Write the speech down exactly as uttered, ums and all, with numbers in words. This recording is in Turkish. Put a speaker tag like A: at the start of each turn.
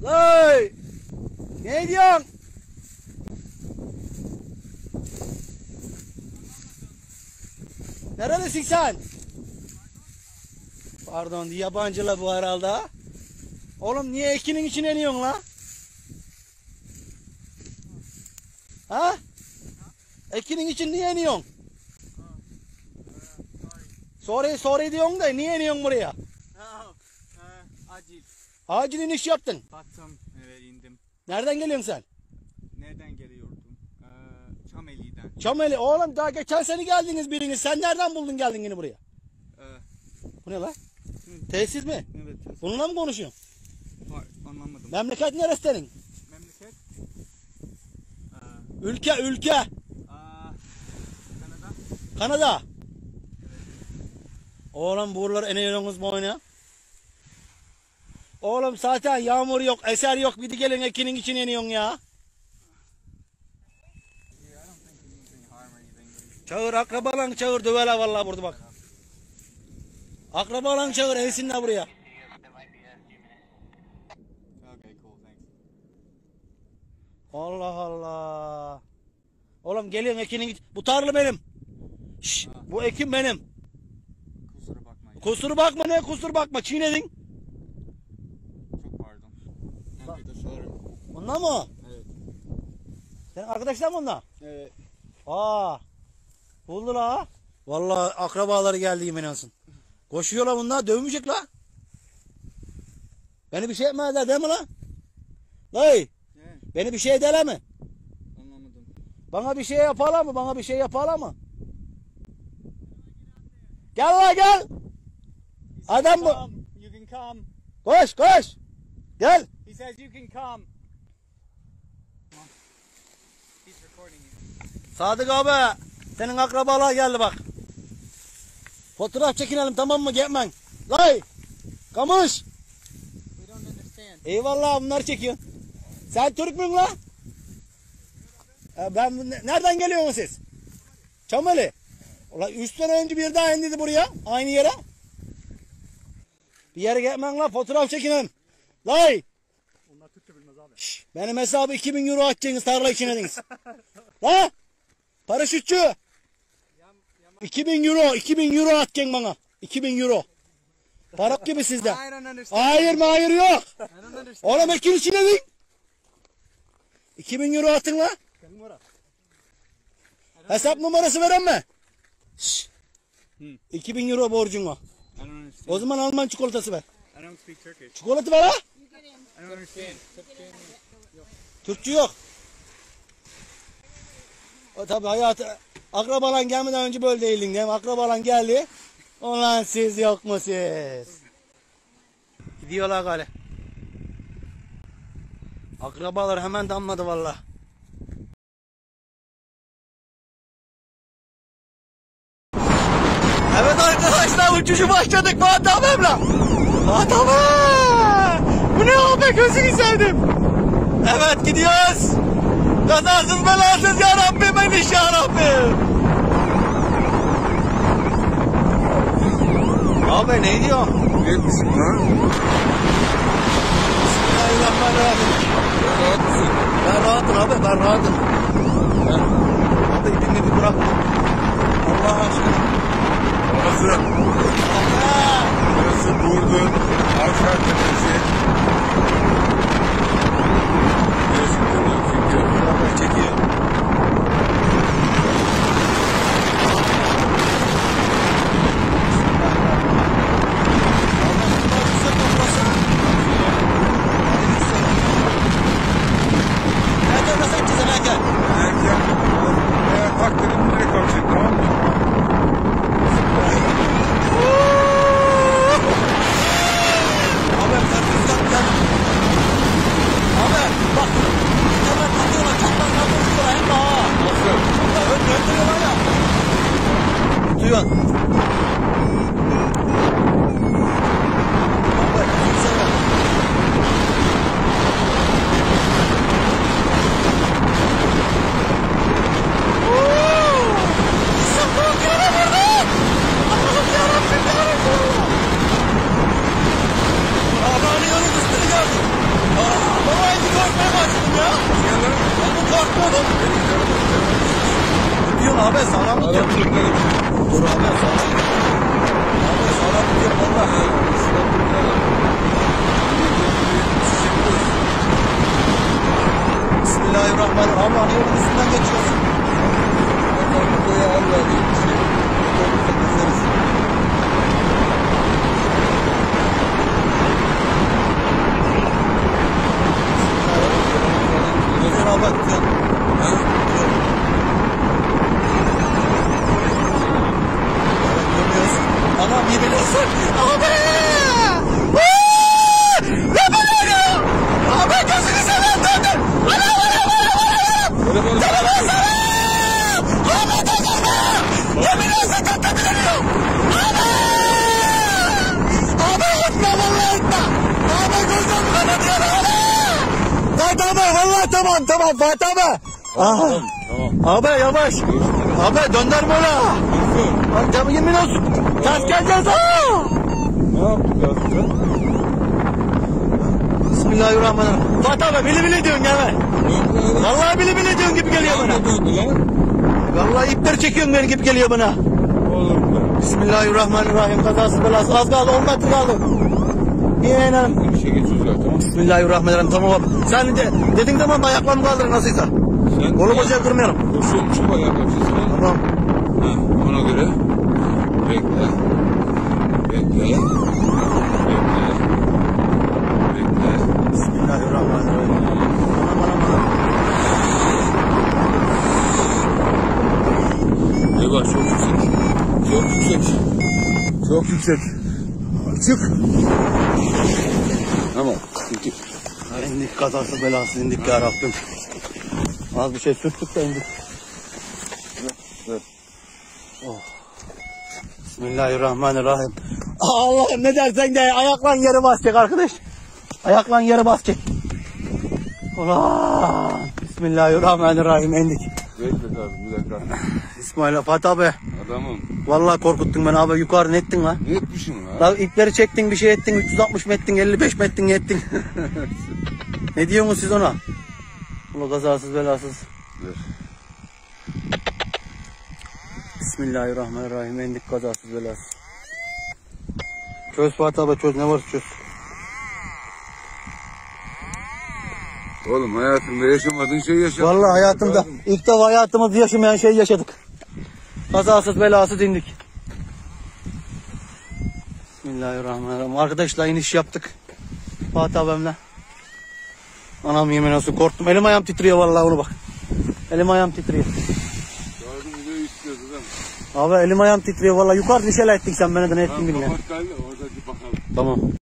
A: Hey! Ne diyorsun? Nerelisin sen? Pardon, yabancıla bu herhalde. Oğlum niye ekinin içine iniyorsun la? Ha? Ekinin için niye iniyorsun? Sorry sorry diyorsun da niye iniyorsun buraya?
B: Acil.
A: Acil iniş yaptın.
B: Baktım, evet indim.
A: Nereden geliyorsun sen?
B: Nereden geliyordum? Ee, Çameli'den.
A: Çameli. Oğlum daha geçen sene geldiniz biriniz. Sen nereden buldun geldin yine buraya?
B: Ee,
A: Bu ne la? Tesis mi?
B: evet.
A: Bununla mı konuşuyorsun?
B: Var, anlamadım.
A: Memleket neresi senin?
B: Memleket? Ee,
A: Ülke ülke.
B: aa, Kanada.
A: Kanada. Oğlum buralar eniyorsunuz mu oyna? Oğlum zaten yağmur yok, eser yok. Bir de gelin ekinin içine iniyorsun ya.
B: Yeah, I don't think it means any harm or anything.
A: Çağır akrabalan çağır dövele vallahi burada bak. Akrabalan çağır evsinler buraya.
B: Okay, cool, thanks.
A: Allah Allah. Oğlum geliyorsun ekinin iç. Bu tarla benim. Şş, bu ekim benim.
B: Kusura bakma. Ya.
A: Kusur bakma ne kusur bakma çiğnedin.
B: Çok pardon. Arkadaşlarım.
A: Bunlar mı?
B: Evet.
A: Senin arkadaşlar mı onlar?
B: Evet.
A: Aa. Buldu la. Vallahi akrabaları geldi yemin olsun. Koşuyorlar bunlar dövmeyecek la. Beni bir şey etmezler değil mi la? Dayı.
B: Ne?
A: Beni bir şey ederler mi?
B: Anlamadım.
A: Bana bir şey yaparlar mı? Bana bir şey yaparlar mı? Gel la gel. Adam bu.
B: Come, you can come.
A: Koş koş. Gel.
B: He says you can come. He's recording you.
A: Sadık abi. Senin akrabalar geldi bak. Fotoğraf çekinelim tamam mı? Gelmen. Lay. Kamış.
B: We don't understand.
A: Eyvallah bunlar çekiyor. Sen Türk müsün la? E ben nereden geliyorsunuz siz? Çameli. Ulan üç sene önce bir daha indiydi buraya. Aynı yere. Bir yere gelmen la fotoğraf çekinelim. Lay.
B: Onlar Türkçe bilmez abi.
A: Şş, benim hesabı iki bin euro atacaksınız tarla için ediniz. Ha? Paraşütçü. iki bin euro, iki bin euro atacaksın bana. iki bin euro. Parak gibi sizde.
B: I don't understand.
A: Hayır mı hayır yok.
B: I don't understand.
A: Oğlum ekin için edin. iki bin euro atın la.
B: Numara.
A: Hesap numarası veren mi? Şşş.
B: Hmm.
A: iki bin euro borcun var.
B: I don't understand.
A: O zaman Alman çikolatası ver.
B: I don't speak Turkish.
A: Çikolata ver ha.
B: I don't understand.
A: Türkçü yok. O tabi hayatı akrabalan gelmeden önce böyle değildin değil mi? Akrabalan geldi. Ulan siz yok mu siz? Gidiyorlar gale. Akrabalar hemen damladı valla. Evet arkadaşlar uçuşu başladık Fatih abimle. Fatih abi! Bu ne abi gözünü sevdim. Evet gidiyoruz. Kazasız belasız ya Rabbim eniş ya Rabbim. Abi ne diyor?
C: Yetmişim lan.
A: Bismillahirrahmanirrahim.
C: Rahat mısın?
A: Ben rahatım abi ben rahatım. Ben, abi ipini bir bırak. Allah aşkına.
C: Burası,
A: Allah!
C: burası Burdur. Avşar Tepesi. Biliyorsun bunu çünkü.
A: Fotoğrafları çekiyor.
C: Erken. Eğer tak dedim direkt kalkacak tamam mı?
A: abi sağlam tut.
C: Adam çekmedim.
A: Dur abi sağlam. Abi sağlam tut valla. Bismillahirrahmanirrahim. Allah'ın yolun üstünden geçiyorsun.
C: Buraya Allah diye bir şey. Otobüse gezeriz.
A: Gözüne bak sen.
C: Ha?
A: Görmüyorsun. Anam iyi biliyorsun. Abi! Aa! Ne böyle? Abi gözünü seveyim döndür. Anam anam anam anam.
C: Telefonu
A: Telefon sana! Abi döndürme! Yemin olsun katlanıyor. Abi! Abi unutma vallahi unutma. Abi gözüm kanatıyor abi. Fatih abi vallahi tamam tamam Fatih abi. Aha.
C: Tamam. Tamam.
A: Abi yavaş. Abi döndürme ona. Bak canım yemin olsun. Ters geleceğiz ha.
C: Ne yaptık aslında?
A: Bismillahirrahmanirrahim. Fatih abi bili bili diyorsun gelme. Vallahi bili bili diyorsun gibi geliyor bana.
C: Ne döndü lan?
A: Vallahi ipleri çekiyorsun beni gibi geliyor bana.
C: Oğlum be.
A: Bismillahirrahmanirrahim. Kazası belası. Az kaldı on metre kaldı. Yeğenim.
C: Bir şey geçiyoruz ya tamam.
A: Bismillahirrahmanirrahim. Tamam abi. Sen de dedin tamam ayaklarımı kaldır nasılsa.
C: Sen
A: Kolu bacağı kırmayalım.
C: Koşuyorum şu bayağı yapacağız.
A: Tamam.
C: Ha, ona göre. Bekle. Bekle. Bekle. Bekle.
A: Bismillahirrahmanirrahim. Anam anam anam.
C: Eyvah çok yüksek. Çok yüksek. Çok yüksek. Çık. Tamam. Çık.
A: İndik kazası belası indik ya Rabbim. Az bir şey sürttük de indik.
C: Ver.
A: Oh. Bismillahirrahmanirrahim. Allah'ım ne dersen de ayaklan yere basacak arkadaş. Ayaklan yere basacak. Ulan. Bismillahirrahmanirrahim indik.
C: Bekle kardeşim bir dakika.
A: İsmail Fatih abi.
C: Adamım.
A: Vallahi korkuttun beni abi yukarı ne ettin lan?
C: Ne etmişim lan?
A: Lan ipleri çektin bir şey ettin üç yüz altmış mı ettin elli beş mi ettin ne ettin? Ne diyorsunuz siz ona? Ulan kazasız belasız.
C: Ver.
A: Bismillahirrahmanirrahim indik kazasız belasız. Çöz Fatih abi çöz ne varsa çöz.
C: Oğlum hayatımda yaşamadığın şey yaşadın.
A: Vallahi hayatımda ilk defa hayatımızda yaşamayan şeyi yaşadık. Kazasız belasız indik. Bismillahirrahmanirrahim. Arkadaşlar iniş yaptık. Fatih abimle. Anam yemin olsun korktum. Elim ayağım titriyor vallahi onu bak. Elim ayağım titriyor.
C: Gördün mü ne istiyordu lan?
A: Abi elim ayağım titriyor vallahi. Yukarı nişele ettin sen beni de ne ettin
C: Tamam
A: bilmiyorum.
C: kapat kaydı oradaki bakalım.
A: Tamam.